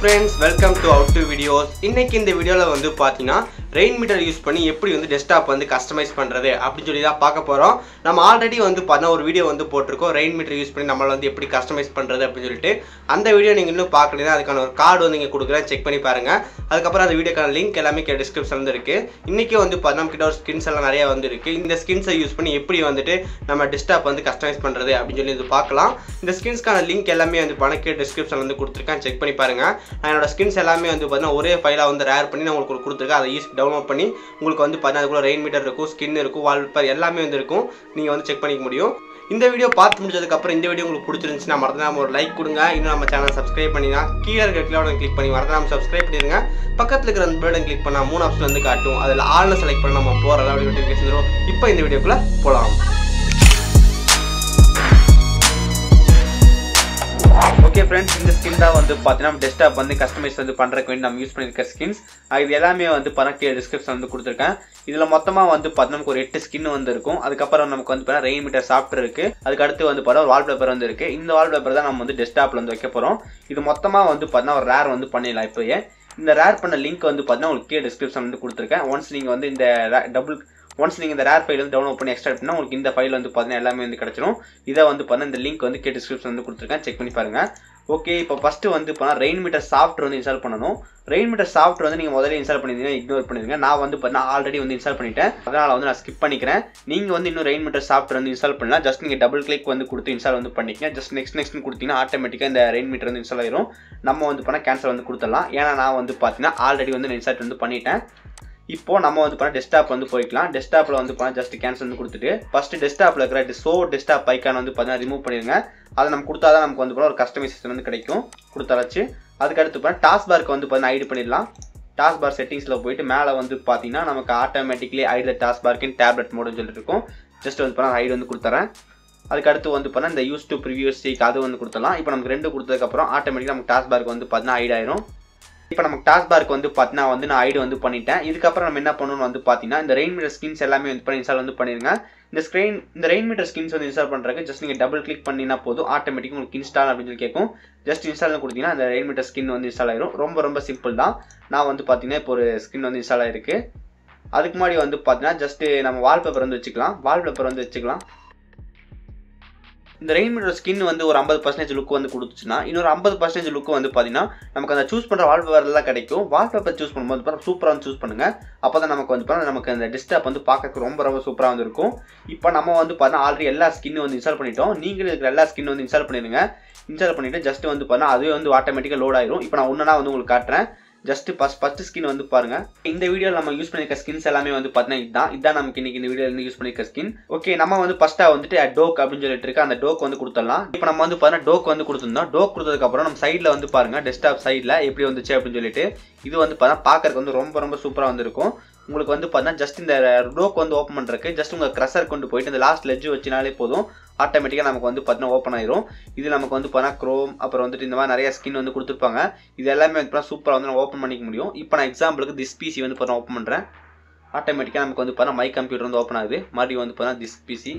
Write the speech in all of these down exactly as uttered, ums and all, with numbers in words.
friends, welcome to How To Videos. இன்னைக்கு இந்த வீடியோல வந்து பாத்தீனா ரெயின் மீட்டர் யூஸ் பண்ணி எப்படி வந்து டெஸ்க்டாப் வந்து கஸ்டமைஸ் பண்றது அப்படி சொல்லி தான் பார்க்க போறோம். நம்ம ஆல்ரெடி வந்து பண்ண ஒரு வீடியோ வந்து போட்டுருக்கோம் ரெயின் மீட்டர் யூஸ் பண்ணி நம்மள வந்து எப்படி கஸ்டமைஸ் பண்றது அப்படி சொல்லிட்டு. அந்த வீடியோ நீங்க இன்னும் பார்க்கலனா அதுக்கான ஒரு கார்டு வந்து இங்க கொடுக்குறேன், செக் பண்ணி பாருங்க. அதுக்கு அப்புறம் அந்த வீடியோக்கான லிங்க் எல்லாமே கீழ டிஸ்கிரிப்ஷன்ல இருக்கு. இன்னைக்கு வந்து நம்ம கிட்ட ஒரு ஸ்கின்ஸ் எல்லாம் நிறைய வந்து இருக்கு. இந்த ஸ்கின்ஸை யூஸ் பண்ணி எப்படி வந்துட்டு நம்ம டெஸ்க்டாப் வந்து கஸ்டமைஸ் பண்றது அப்படி சொல்லி இது பார்க்கலாம். இந்த ஸ்கின்ஸ்க்கான லிங்க் எல்லாமே வந்து கீழ டிஸ்கிரிப்ஷன்ல வந்து கொடுத்திருக்கேன், செக் பண்ணி பாருங்க. நான் என்னோட ஸ்கின்ஸ் எல்லாமே வந்து பார்த்தீங்கன்னா ஒரே ஃபைலாக வந்து ரேர் பண்ணி நான் உங்களுக்கு கொடுத்துருக்கேன். அதை ஈஸி டவுன்லோட் பண்ணி உங்களுக்கு வந்து பார்த்தீங்கன்னா அதுக்குள்ள ரெயின் மீட்டர் இருக்கும், ஸ்கின் இருக்கும், வால்பேப்பர் எல்லாமே வந்து இருக்கும். நீங்கள் வந்து செக் பண்ணிக்க முடியும். இந்த வீடியோ பார்த்து முடிஞ்சதுக்கப்புறம் இந்த வீடியோ உங்களுக்கு பிடிச்சிருந்துச்சுன்னா மறந்துடாம ஒரு லைக் கொடுங்க. இன்னும் நம்ம சேனல் சப்ஸ்கிரைப் பண்ணினா கீழே இருக்க கிளிக் கிளிக் பண்ணி மறந்துடாம சப்ஸ்கிரைப் பண்ணிடுங்க. பக்கத்தில் இருக்கிற அந்த பட்டன் கிளிக் பண்ணால் மூணு ஆப்ஷன் வந்து காட்டும். அதில் ஆல்னு செலக்ட் பண்ண நம்ம போகிற அப்படி நோட்டிஃபிகேஷன் வரும். இப்போ இந்த வீடியோக்குள்ளே போகலாம். ஓகே ஃப்ரெண்ட்ஸ், இந்த ஸ்கின் தான் வந்து பார்த்தீங்கன்னா டெஸ்க்டாப் வந்து கஸ்டமைஸ் வந்து பண்ணுறதுக்கு வேண்டி நம்ம யூஸ் பண்ணியிருக்க ஸ்கின்ஸ். இது எல்லாமே வந்து பார்த்தா டிஸ்கிரிப்ஷன் வந்து கொடுத்துருக்கேன். இதில் மொத்தமாக வந்து பார்த்தா நமக்கு ஒரு எட்டு ஸ்கின் வந்து இருக்கும். அதுக்கப்புறம் நமக்கு வந்து பார்த்தா ரெயின் மீட்டர் சாஃப்ட்வேர் இருக்குது. அதுக்கு அடுத்து வந்து பார்த்தா ஒரு வால்பேப்பர் வந்து இருக்குது. இந்த வால்பேப்பர் தான் நம்ம வந்து டெஸ்க்டாப்பில் வந்து வைக்க போகிறோம். இது மொத்தமாக வந்து பார்த்தீங்கன்னா ஒரு ரேர் வந்து பண்ணிடலாம். இப்போயே இந்த ரேர் பண்ண லிங்க் வந்து பார்த்தீங்கன்னா உங்களுக்கு கீழே டிஸ்கிரிப்ஷன் வந்து கொடுத்துருக்கேன். ஒன்ஸ் நீங்கள் வந்து இந்த டபுள் ஒன்ஸ் நீங்கள் இந்த ரேர் ஃபைல் வந்து டவுன்லோட் பண்ணி எக்ஸ்ட்ரா பண்ணால் உங்களுக்கு இந்த ஃபைல் வந்து பார்த்தீங்கன்னா எல்லாமே வந்து கிடச்சிடும். இதை வந்து பார்த்தீங்கன்னா இந்த லிங்க் வந்து கே டிஸ்கிரிப்ஷன் வந்து கொடுத்துருக்கேன், செக் பண்ணி பாருங்கள். ஓகே, இப்போ ஃபஸ்ட்டு வந்து பார்த்தீங்கன்னா ரெயின் மீட்டர் சாஃப்ட்வேர் வந்து இன்ஸ்டால் பண்ணணும். ரெயின் மீட்டர் சாஃப்ட்வேர் வந்து நீங்கள் முதல்ல இன்ஸ்டால் பண்ணியிருந்தீங்கன்னா இக்னோர் பண்ணிடுங்க. நான் வந்து பார்த்தீங்கன்னா ஆல்ரெடி வந்து இன்ஸ்டால் பண்ணிட்டேன், அதனால் வந்து நான் ஸ்கிப் பண்ணிக்கிறேன். நீங்கள் வந்து இன்னும் ரெயின் மீட்டர் சாஃப்ட்வேர் வந்து இன்ஸ்டால் பண்ணலாம். ஜஸ்ட் நீங்கள் டபுள் கிளிக் வந்து கொடுத்து இன்ஸ்டால் வந்து பண்ணிக்கங்க. ஜஸ்ட் நெக்ஸ்ட் நெக்ஸ்ட் கொடுத்தீங்கன்னா ஆட்டோமேட்டிக்காக இந்த ரெயின் மீட்டர் வந்து இன்ஸ்டால் ஆயிரும். நம்ம வந்து பண்ணால் கேன்சல் வந்து கொடுத்துடலாம். ஏன்னா நான் வந்து பார்த்தீங்கன்னா ஆல்ரெடி வந்து இன்ஸ்டால் வந்து பண்ணிட்டேன். இப்போ நம்ம வந்து பண்ண டெஸ்க்டாப் வந்து போய்க்கலாம். டெஸ்க்டாப்பில் வந்து பண்ண ஜஸ்ட் கேன்சல் வந்து கொடுத்துட்டு ஃபஸ்ட்டு டெஸ்க்டாப்பில் இருக்கிற ஷோ டெஸ்க்டாப் ஐக்கான் வந்து பார்த்தீங்கன்னா ரிமூவ் பண்ணிடுங்க. அதை நம்ம கொடுத்தா தான் நமக்கு வந்து பண்ண ஒரு கஸ்டமைசேஷன் வந்து கிடைக்கும். கொடுத்தாச்சு. அதுக்கடுத்து பண்ண டாஸ்க் பார்க்கு வந்து பார்த்தீங்கன்னா ஐடி பண்ணிடலாம். டாஸ்க் பார் செட்டிங்ஸில் போயிட்டு மேலே வந்து பார்த்தீங்கன்னா நமக்கு ஆட்டோமேட்டிக்லி ஐடி டாஸ்க் பார்க்கின் டேப்லெட் மோடுன்னு சொல்லிட்டு இருக்கும். ஜஸ்ட் வந்து பண்ண ஐடி வந்து கொடுத்துறேன். அதுக்கடுத்து வந்து பண்ண இந்த யூஸ் டு ப்ரிவியூ ஸ்டீக் அது வந்து கொடுத்துடலாம். இப்போ நமக்கு ரெண்டு கொடுத்ததுக்கப்புறம் ஆட்டோமேட்டிக்காக நமக்கு டாஸ்க் பார்க்கு வந்து பார்த்தீங்கன்னா ஐடி ஆயிரும். இப்போ நமக்கு டாஸ்க் பார்க்கு வந்து பார்த்தீங்கன்னா வந்து நான் ஐடி வந்து பண்ணிட்டேன். இதுக்கப்புறம் நம்ம என்ன பண்ணணும்னு வந்து பார்த்தீங்கன்னா இந்த ரெயின் மீட்டர் ஸ்கின்ஸ் எல்லாமே வந்து பண்ணி இன்ஸ்டால் வந்து பண்ணிடுங்க. இந்த ஸ்க்ரீன் இந்த ரெயின் மீட்டர் ஸ்கின்ஸ் வந்து இன்ஸ்டால் பண்ணுறதுக்கு ஜஸ்ட் நீங்கள் டபுள் கிளிக் பண்ணினா போதும், ஆட்டோமேட்டிக்காக உங்களுக்கு இன்ஸ்டால் அப்படின்னு சொல்லி கேட்கும். ஜஸ்ட் இன்ஸ்டால் கொடுத்தீங்கன்னா அந்த ரெயின் மீட்டர் ஸ்கின் வந்து இன்ஸ்டால் ஆயிரும். ரொம்ப ரொம்ப சிம்பிள் தான். நான் வந்து பார்த்தீங்கன்னா இப்போ ஒரு ஸ்கின் வந்து இன்ஸ்டால் ஆயிருக்கு. அதுக்கு முன்னாடி வந்து பார்த்தீங்கன்னா ஜஸ்ட் நம்ம வால்பேப்பர் வந்து வச்சுக்கலாம். வால்பேப்பர் வந்து வச்சுக்கலாம். இந்த ரெயின் மீட்டர் ஸ்கின் வந்து ஒரு ஐம்பது பர்சன்டேஜ் லுக் வந்து கொடுத்துச்சுன்னா இன்னொரு ஐம்பது பர்சன்டேஜ் லுக் வந்து பார்த்தீங்கன்னா நமக்கு அந்த சூஸ் பண்ணுற வால்பேப்பர்லாம் கிடைக்கும். வால்பேப்பர் சூஸ் பண்ணும்போது பார்த்தா சூப்பராக வந்து சூஸ் பண்ணுங்கள். அப்போ தான் நமக்கு வந்து பார்த்தா நமக்கு அந்த டெஸ்க்டாப் வந்து பார்க்க ரொம்ப ரொம்ப சூப்பராக வந்து இருக்கும். இப்போ நம்ம வந்து பார்த்தா ஆல்ரெடி எல்லா ஸ்கின்னும் வந்து இன்ஸ்டால் பண்ணிட்டோம். நீங்களும் இருக்கிற எல்லா ஸ்கின் வந்து இன்ஸ்டால் பண்ணிடுங்க. இன்ஸ்டால் பண்ணிவிட்டு ஜஸ்ட் வந்து பார்த்தா அதுவே வந்து ஆட்டோமேட்டிக்காக லோட் ஆயிரும். இப்போ நான் ஒன்றா வந்து உங்களுக்கு காட்டுறேன். ஜஸ்ட் ஃபஸ்ட் ஃபஸ்ட் ஸ்கின் வந்து பாருங்க. இந்த வீடியோவில் நம்ம யூஸ் பண்ணிருக்க ஸ்கின்ஸ் எல்லாமே வந்து பார்த்தீங்கன்னா இதுதான் இதுதான் நமக்கு இன்னைக்கு இந்த வீடியோவில் யூஸ் பண்ணிருக்க ஸ்கின். ஓகே, நம்ம வந்து ஃபர்ஸ்ட்டாக வந்துட்டு டோக் அப்படின்னு சொல்லிட்டு இருக்கு, அந்த டோக் வந்து கொடுத்துடலாம். இப்போ நம்ம வந்து பார்த்தீங்கன்னா டோக் வந்து கொடுத்துருந்தோம். டோக் கொடுத்ததுக்கப்புறம் நம்ம சைடில் வந்து பாருங்க டெஸ்க்டாப் சைடில் எப்படி வந்துச்சு அப்படின்னு சொல்லிட்டு இது வந்து பார்த்தீங்கன்னா பார்க்கறதுக்கு வந்து ரொம்ப ரொம்ப சூப்பராக வந்து இருக்கும். உங்களுக்கு வந்து பார்த்தீங்கன்னா ஜஸ்ட் இந்த டோக் வந்து ஓப்பன் பண்ணுறதுக்கு ஜஸ்ட் உங்கள் க்ரஷர் கொண்டு போயிட்டு இந்த லாஸ்ட் லெட்ஜ் வச்சினாலே போதும், ஆட்டோமேட்டிக்காக நமக்கு வந்து பார்த்தீங்கன்னா ஓப்பன் ஆயிரும். இது நமக்கு வந்து பார்த்தீங்கன்னா க்ரோம் அப்புறம் வந்துட்டு இந்த மாதிரி நிறைய ஸ்கின் வந்து கொடுத்துருப்பாங்க. இது எல்லாமே வந்து சூப்பராக வந்து நம்ம ஓப்பன் பண்ணிக்க முடியும். இப்போ நான் எக்ஸாம்பிளுக்கு திஸ் பிசி வந்து பார்த்தா ஓப்பன் பண்ணுறேன். ஆட்டோமேட்டிக்காக நமக்கு வந்து பார்த்தீங்கன்னா மை கம்ப்யூட்டர் வந்து ஓப்பன் ஆகுது. மறுபடியும் வந்து பார்த்தீங்கன்னா திஸ் பிசி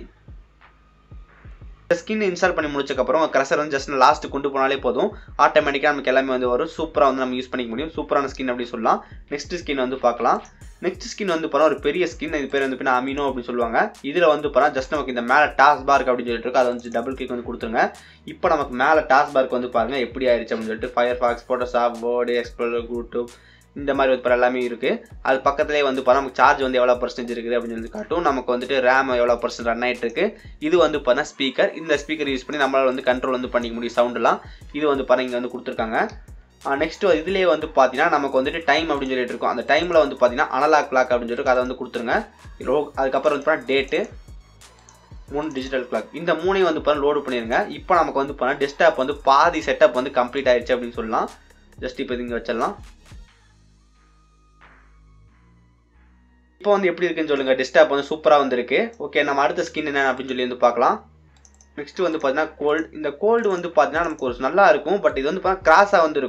ஸ்கின் இன்ஸ்டால் பண்ணி முடிச்சக்கப்புறம் க்ரஷர் வந்து ஜஸ்ட் லாஸ்ட் கொண்டு போனாலே போதும், ஆட்டோமேட்டிக்காக நமக்கு எல்லாமே வந்து வரும். சூப்பராக வந்து நம்ம யூஸ் பண்ணிக்க முடியும். சூப்பரான ஸ்கின் அப்படி சொல்லலாம். நெக்ஸ்ட் ஸ்கின் வந்து பார்க்கலாம். நெக்ஸ்ட் ஸ்கின் வந்து பார்த்தா ஒரு பெரிய ஸ்கின். இது பேர் வந்து பார்த்தா அமினோ அப்படின்னு சொல்லுவாங்க. இதில் வந்து பார்த்தா ஜஸ்ட் நமக்கு இந்த மேலே டாஸ்க் பார்க் அப்படின்னு சொல்லிட்டு இருக்கு, அதை வந்து டபுள் கிளிக் வந்து கொடுத்துருங்க. இப்போ நமக்கு மேலே டாஸ்க் பார்க் வந்து பாருங்க எப்படி ஆயிடுச்சு அப்படின்னு சொல்லிட்டு Firefox, Photoshop, Word, Explorer, YouTube இந்த மாதிரி வந்து எல்லாமே இருக்குது. அது பக்கத்துலேயே வந்து பார்த்தா நமக்கு சார்ஜ் வந்து எவ்வளோ பர்சன்டேஜ் இருக்குது அப்படின்னு சொல்லி காட்டும். நமக்கு வந்துட்டு ரேம் எவ்வளோ பர்சன்ட் ரன் ஆகிட்டு இருக்கு. இது வந்து பார்த்தா ஸ்பீக்கர். இந்த ஸ்பீக்கர் யூஸ் பண்ணி நம்மளால் வந்து கண்ட்ரோல் வந்து பண்ணிக்க முடியும் சவுண்டெலாம். இது வந்து பாருங்க இங்கே வந்து கொடுத்துருக்காங்க. நெக்ஸ்ட் இதுலேயே வந்து பார்த்தீங்கன்னா நமக்கு வந்துட்டு டைம் அப்படின்னு சொல்லிட்டு இருக்கும். அந்த டைமில் வந்து பார்த்தீங்கன்னா அனலாக் கிளாக் அப்படின்னு சொல்லிட்டு அதை வந்து கொடுத்துருங்க. அதுக்கப்புறம் வந்து பார்த்தா டேட்டு, மூணு டிஜிட்டல் கிளாக், இந்த மூணையும் வந்து பார்த்தா லோடு பண்ணிடுங்க. இப்போ நமக்கு வந்து பார்த்தா டெஸ்க்டாப் வந்து பாதி செட்டப் வந்து கம்ப்ளீட் ஆயிடுச்சு அப்படின்னு சொல்லலாம். ஜஸ்ட் இப்போ இங்கே வச்சிடலாம். இப்போ வந்து எப்படி இருக்குன்னு சொல்லுங்கள். டெஸ்க்டாப் வந்து சூப்பராக வந்துருக்கு. ஓகே, நம்ம அடுத்த ஸ்கின் என்ன அப்படின்னு சொல்லி வந்து பார்க்கலாம். நெக்ஸ்ட் வந்து பார்த்தீங்கன்னா கோல்டு. இந்த கோல்டு வந்து பார்த்தீங்கன்னா நமக்கு ஒரு நல்லா இருக்கும். பட் இது வந்து பார்த்தீங்கன்னா கிராஸாக வந்து இருக்கும்.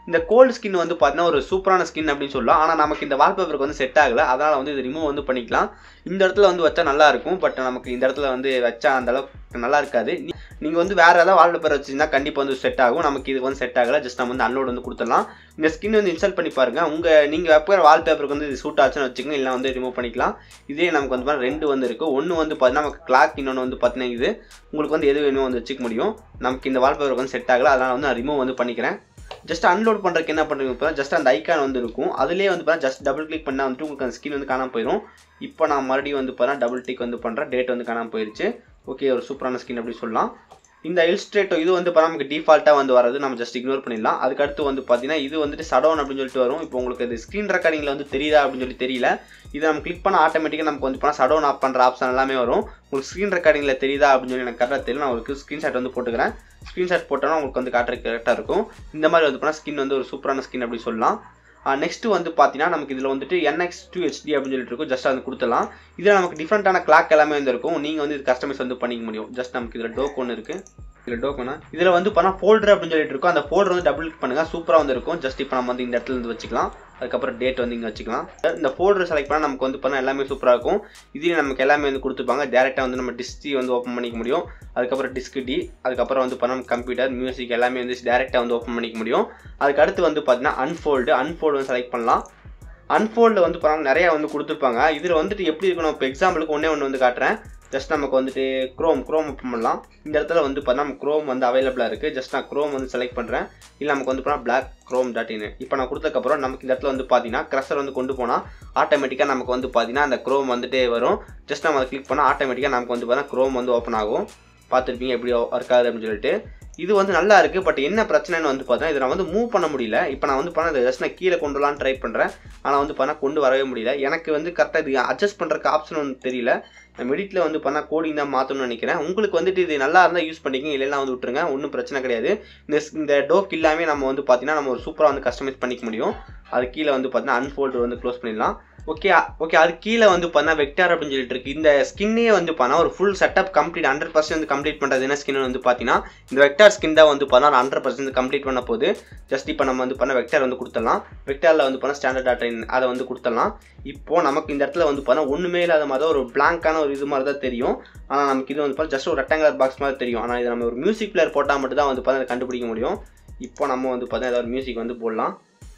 இந்த கோல்டு ஸ்கின் வந்து பார்த்தீங்கன்னா ஒரு சூப்பரான ஸ்கின் அப்படின்னு சொல்லலாம். ஆனால் நமக்கு இந்த வால்பேப்பருக்கு வந்து செட் ஆகலை. அதனால் வந்து இது ரிமூவ் வந்து பண்ணிக்கலாம். இந்த இடத்துல வந்து வச்சா நல்லா இருக்கும். பட் நமக்கு இந்த இடத்துல வந்து வச்சா அந்த அளவுக்கு நல்லா இருக்காது. நீங்கள் வந்து வேறு ஏதாவது வால்பேப்பர் வச்சிங்கன்னா கண்டிப்பாக வந்து செட் ஆகும். நமக்கு இது வந்து செட் ஆகலை. ஜஸ்ட் நம்ம வந்து அன்லோட் வந்து கொடுத்துடலாம். இந்த ஸ்கின் வந்து இன்ஸ்டால் பண்ணி பாருங்கள். உங்கள் நீங்கள் வைக்கிற வால்பேப்பருக்கு வந்து இது சூட் ஆச்சுன்னு வச்சுக்கோங்க. இல்லை வந்து ரிமூவ் பண்ணிக்கலாம். இதே நமக்கு வந்து ரெண்டு வந்து இருக்குது. ஒன்று வந்து பார்த்தீங்கன்னா நமக்கு கிளாக், இன்னொன்று வந்து பார்த்தீங்கன்னா இது உங்களுக்கு வந்து எது வேணுமோ வந்து வச்சுக்க முடியும். நமக்கு இந்த வால்பேப்பருக்கு வந்து செட் ஆகலை. அதனால் வந்து நான் ரிமூவ் வந்து பண்ணிக்கிறேன். ஜஸ்ட் அன்லோட் பண்ணுறதுக்கு என்ன பண்ணுறீங்க, ஜஸ்ட் அந்த ஐக்கான் வந்து இருக்கும். அதிலே வந்து பார்த்தா ஜஸ்ட் டபுள் கிளிக் பண்ணால் வந்துட்டு உங்களுக்கு அந்த ஸ்கின் வந்து காணாமல் போயிடும். இப்போ நான் மறுபடியும் வந்து பார்த்தா டபுள் டிக் வந்து பண்ணுறேன். டேட் வந்து காணாமல் போயிடுச்சு. ஓகே, ஒரு சூப்பரான ஸ்கின் அப்படி சொல்லலாம். இந்த இல்ஸ்ட்ரேட்டோ இது வந்து பார்த்தா நமக்கு டிஃபால்ட்டாக வந்து வரது, நம்ம ஜஸ்ட் இக்னோர் பண்ணிடலாம். அதுக்கடுத்து வந்து பார்த்தீங்கன்னா இது வந்துட்டு சடவுன் அப்படின்னு சொல்லிட்டு வரும். இப்போ உங்களுக்கு இது ஸ்க்ரீன் ரெக்கார்டிங்கில் வந்து தெரியுதா அப்படின்னு சொல்லி தெரியல. இதை நம்ம கிளிக் பண்ண ஆட்டோமேட்டிக்காக நமக்கு வந்து பார்த்தா சடவுன் ஆஃப் பண்ணுற ஆப்ஷன் எல்லாமே வரும். உங்களுக்கு ஸ்க்ரீன் ரெக்கார்டிங்கில் தெரியுதா அப்படின்னு சொல்லி எனக்கு கரெக்டாக தெரியல. நான் உங்களுக்கு ஸ்க்ரீன்ஷாட் வந்து போட்டுக்கிறேன். ஸ்க்ரீன்ஷாட் போட்டோன்னா உங்களுக்கு வந்து காட்டுற கரெக்டாக இருக்கும். இந்த மாதிரி வந்து பார்த்தா ஸ்கின் வந்து ஒரு சூப்பரான ஸ்கின் அப்படி சொல்லலாம். நெக்ஸ்ட் வந்து பார்த்தீங்கன்னா நமக்கு இதில் வந்துட்டு N X two H D அப்படின்னு சொல்லிட்டு இருக்கும். ஜஸ்ட் வந்து கொடுத்துலாம். இதில் நமக்கு டிஃப்ரெண்ட்டான கிளாக் எல்லாமே வந்து இருக்கும். நீங்கள் வந்து இது கஸ்டமைஸ் வந்து பண்ணிக்க முடியும். ஜஸ்ட் நமக்கு இதில் டோக் ஒன்று இருக்குது. இதில் டோக்கனா இதில் வந்து பார்த்தா ஃபோல்டர் அப்படின்னு சொல்லிட்டு இருக்கும். அந்த ஃபோல்டர் வந்து டபுள் கிளிக் பண்ணுங்கள். சூப்பராக வந்து இருக்கும். ஜஸ்ட் இப்போ நம்ம வந்து இந்த இடத்துல இருந்து வச்சுக்கலாம். அதுக்கப்புறம் டேட் வந்து இங்கே வச்சுக்கலாம். இந்த ஃபோல்டர் செலக்ட் பண்ணால் நமக்கு வந்து பார்த்தா எல்லாமே சூப்பராக இருக்கும். இதில் நமக்கு எல்லாமே வந்து கொடுத்துருப்பாங்க. டேரெக்டாக வந்து நம்ம டிஸ்டி வந்து ஓப்பன் பண்ணிக்க முடியும். அதுக்கப்புறம் டிஸ்க் டி, அதுக்கப்புறம் வந்து பார்த்தா கம்ப்யூட்டர், மியூசிக் எல்லாமே வந்து டேரெக்டாக வந்து ஓப்பன் பண்ணிக்க முடியும். அதுக்கு அடுத்து வந்து பார்த்தீங்கன்னா அன்ஃபோல்டு அன்ஃபோல்டு வந்து செலக்ட் பண்ணலாம். அன்ஃபோல்டில் வந்து பார்த்தா நிறையா வந்து கொடுத்துருப்பாங்க. இதில் வந்துட்டு எப்படி இருக்கணும், இப்போ எக்ஸாம்பிளுக்கு ஒன்றே ஒன்று வந்து காட்டுறேன். ஜஸ்ட் நமக்கு வந்துட்டு க்ரோம் க்ரோம் ஓப்பன் பண்ணலாம். இந்த இடத்துல வந்து பார்த்தா நம்ம க்ரோம் வந்து அவைலபிளாக இருக்குது. ஜஸ்ட் நான் க்ரோம் வந்து செலக்ட் பண்ணுறேன். இல்லை நமக்கு வந்து பார்த்தா பிளாக் க்ரோம் டாட் இன் இப்போ நான் கொடுத்ததுக்கப்புறம் நமக்கு இந்த இடத்துல வந்து பார்த்தீங்கன்னா க்ரஷர் வந்து கொண்டு போனால் ஆட்டோமேட்டிக்காக நமக்கு வந்து பார்த்தீங்கன்னா அந்த க்ரோம் வந்துட்டே வரும். ஜஸ்ட் நம்ம அதை கிளிக் பண்ணால் ஆட்டோமேட்டிக்காக நமக்கு வந்து பார்த்தா க்ரோம் வந்து ஓப்பன் ஆகும். பார்த்துருப்பீங்க எப்படி ஒர்க் ஆகுது அப்படின்னு சொல்லிட்டு. இது வந்து நல்லா இருக்குது. பட் என்ன பிரச்சனைன்னு வந்து பார்த்தீங்கன்னா இதை நான் வந்து மூவ் பண்ண முடியல. இப்போ நான் வந்து பண்ண ஜஸ்ட் நான் கீழே கொண்டு வரலான்னு ட்ரை பண்ணுறேன். ஆனால் வந்து பண்ணால் கொண்டு வரவே முடியல. எனக்கு வந்து கரெக்டாக இது அட்ஜஸ்ட் பண்ணுறதுக்கு ஆப்ஷன் வந்து தெரியல. நம்ம எடிட்டில் வந்து பண்ணால் கோடிங் தான் மாற்றணும்னு நினைக்கிறேன். உங்களுக்கு வந்துட்டு இது நல்லா இருந்தால் யூஸ் பண்ணிக்கிங்க, இல்லைன்னா வந்து விட்டுருங்க. ஒன்றும் பிரச்சனை கிடையாது. இந்த இந்த டோக் இல்லாமல் நம்ம வந்து பார்த்தீங்கன்னா நம்ம ஒரு சூப்பராக வந்து கஸ்டமைஸ் பண்ணிக்க முடியும். அது கீழே வந்து பார்த்தீங்கன்னா அன்ஃபோல்டு வந்து க்ளோஸ் பண்ணிடலாம். ஓகே ஓகே அது கீழே வந்து பார்த்தா வெக்டார் அப்படின்னு சொல்லிட்டு இருக்கு. இந்த ஸ்கின்னே வந்து பார்த்தா ஒரு full setup complete hundred percent வந்து கம்ப்ளீட் பண்ணுறது என்ன ஸ்கின் வந்து பார்த்தீங்கன்னா இந்த வெக்டார் ஸ்கின் தான் வந்து பார்த்தா ஹண்ட்ரட் பர்சன்ட் கம்ப்ளீட் பண்ண போது. ஜஸ்ட் இப்போ நம்ம வந்து பண்ண வெக்டார் வந்து கொடுத்துடலாம். வெக்டாரில் வந்து பண்ண ஸ்டாண்டர்ட் டாட்டா அதை வந்து கொடுத்துடலாம். இப்போது நமக்கு இந்த இடத்துல வந்து பார்த்தா ஒன்றுமே இல்லாத மாதிரி தான் ஒரு பிளாங்கான ஒரு இது மாதிரி தான் தெரியும். ஆனால் நமக்கு இது வந்து பார்த்தா ஜஸ்ட் ஒரு ரெக்டாங்குலர் பாக்ஸ் மாதிரி தெரியும். ஆனால் இது நம்ம ஒரு மியூசிக் பிளேயர் போட்டால் மட்டும் தான் வந்து பார்த்தா கண்டுபிடிக்க முடியும். இப்போ நம்ம வந்து பார்த்தா ஏதாவது ஒரு மியூசிக் வந்து போடலாம்.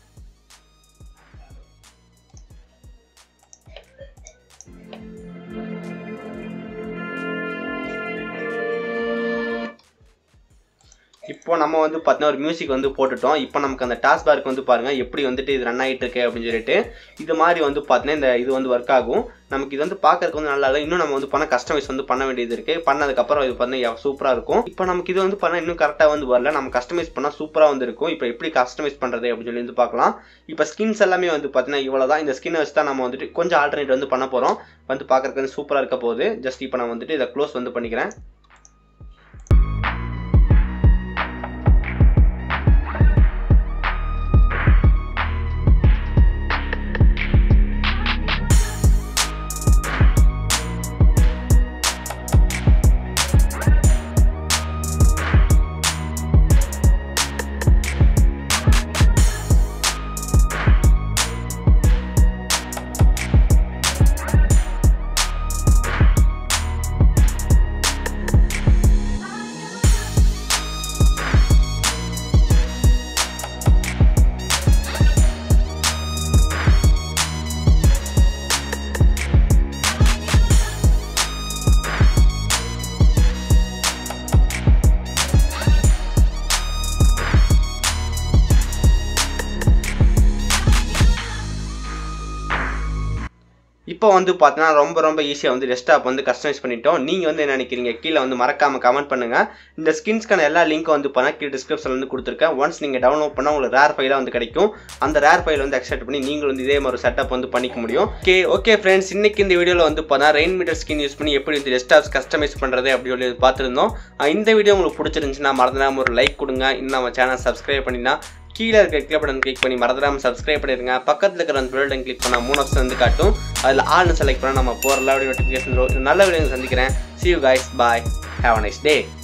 இப்போ நம்ம வந்து பார்த்தீங்கன்னா ஒரு மியூசிக் வந்து போட்டுட்டோம். இப்போ நமக்கு அந்த டாஸ்க் பார்க்கு வந்து பாருங்கள் எப்படி வந்துட்டு இது ரன் ஆகிட்டு இருக்கு அப்படின்னு சொல்லிட்டு. இது மாதிரி வந்து பார்த்தீங்கன்னா இந்த இது வந்து ஒர்க் ஆகும். நமக்கு இது வந்து பார்க்கறதுக்கு வந்து நல்லா இல்லை. இன்னும் நம்ம வந்து பண்ண கஸ்டமைஸ் வந்து பண்ண வேண்டியது இருக்குது. பண்ணதுக்கப்புறம் இது பார்த்தீங்கன்னா சூப்பராக இருக்கும். இப்போ நமக்கு இது வந்து பண்ணால் இன்னும் கரெக்டாக வந்து வரல. நம்ம கஸ்டமைஸ் பண்ணால் சூப்பராக வந்து இருக்கும். இப்போ எப்படி கஸ்டமைஸ் பண்ணுறது அப்படின்னு சொல்லி வந்து பார்க்கலாம். இப்போ ஸ்கின்ஸ் எல்லாமே வந்து பார்த்தீங்கன்னா இவ்வளோ தான். இந்த ஸ்கின்னை வச்சு தான் நம்ம வந்துட்டு கொஞ்சம் ஆல்டர்னேட் வந்து பண்ண போகிறோம். வந்து பார்க்கறதுக்கு வந்து சூப்பராக இருக்க போகுது. ஜஸ்ட் இப்போ நான் வந்துட்டு இதை க்ளோஸ் வந்து பண்ணிக்கிறேன். இப்போ வந்து பார்த்தீங்கன்னா ரொம்ப ரொம்ப ஈஸியாக வந்து டெஸ்க்டாப் வந்து கஸ்டமைஸ் பண்ணிட்டோம். நீங்கள் வந்து என்ன நினைக்கிறீங்க கீழே வந்து மறக்காமல் கமெண்ட் பண்ணுங்கள். இந்த ஸ்கின்ஸ்க்கான எல்லா லிங்க்கும் வந்து பண்ணால் கீழே டிஸ்கிரிப்ஷனில் வந்து கொடுத்துருக்கேன். ஒன்ஸ் நீங்கள் டவுன்லோட் பண்ணால் உங்களுக்கு ரேர் ஃபைலாக வந்து கிடைக்கும். அந்த ரேர் ஃபைல் வந்து எக்ஸ்ட்ராக்ட் பண்ணி நீங்கள் வந்து இதே மாதிரி செட்டப் வந்து பண்ணிக்க முடியும். ஓகே ஓகே ஃப்ரெண்ட்ஸ், இன்னைக்கு இந்த வீடியோவில் வந்து பார்த்தா ரெயின் மீட்டர் ஸ்கின் யூஸ் பண்ணி எப்படி வந்து டெஸ்க்டாப்ஸ் கஸ்டமைஸ் பண்ணுறது அப்படி சொல்லி பார்த்துருந்தோம். இந்த வீடியோ உங்களுக்கு பிடிச்சிருந்துச்சுன்னா மறந்துடாமல் ஒரு லைக் கொடுங்க. இன்னும் நம்ம சேனல் சப்ஸ்கிரைப் பண்ணினா கீழே இருக்க கிளிக் பட்டன் கிளிக் பண்ணி மறந்துடாமல் சப்ஸ்கிரைப் பண்ணிடுங்க. பக்கத்தில் இருக்கிற அந்த பெல் பட்டன் கிளிக் பண்ணால் மூணு ஆப்ஷன் வந்து காட்டும். அதில் ஆல்னு செலக்ட் பண்ணால் நம்ம போகிற எல்லா வீடியோ நோட்டிஃபிகேஷன் நல்ல வீடியோ சந்திக்கிறேன். See you guys, bye, have a nice day.